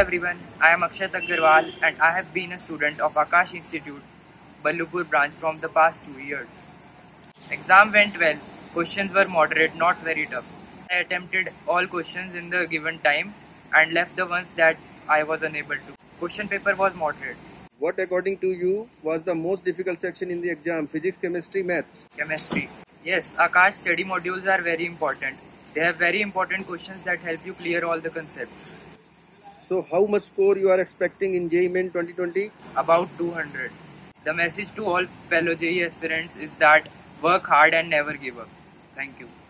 everyone, I am Akshat Agarwal and I have been a student of Akash Institute, Ballupur branch from the past 2 years. Exam went well, questions were moderate, not very tough. I attempted all questions in the given time and left the ones that I was unable to. Question paper was moderate. What, according to you, was the most difficult section in the exam? Physics, chemistry, maths? Chemistry. Yes, Akash study modules are very important. They have very important questions that help you clear all the concepts. So, how much score you are expecting in JEE Main 2020? About 200. The message to all fellow JEE aspirants is that work hard and never give up. Thank you.